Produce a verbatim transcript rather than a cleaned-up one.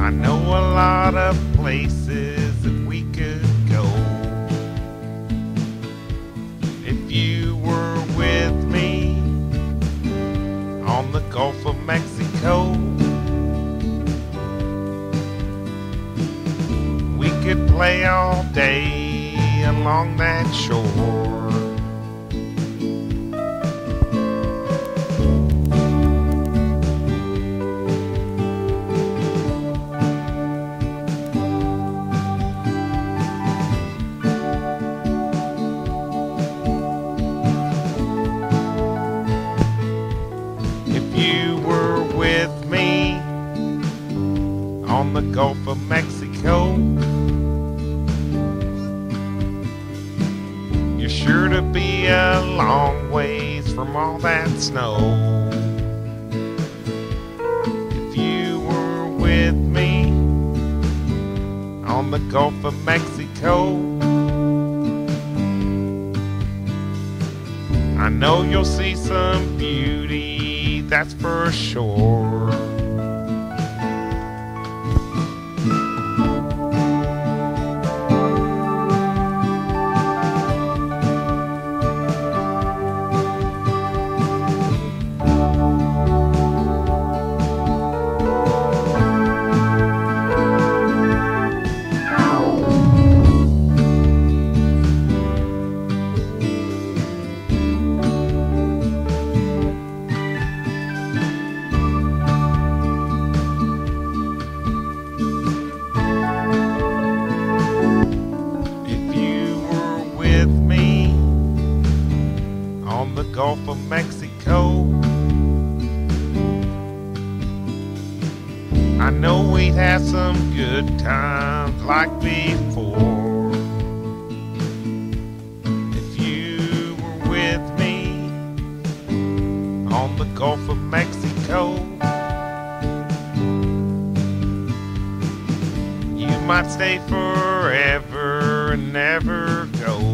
I know a lot of places that we could go. If you were with me on the Gulf of Mexico, we could play all day along that shore. You were with me on the Gulf of Mexico, you're sure to be a long ways from all that snow. If you were with me on the Gulf of Mexico, I know you'll see some beauty, that's for sure. On the Gulf of Mexico, I know we'd have some good times like before. If you were with me on the Gulf of Mexico, you might stay forever and never go.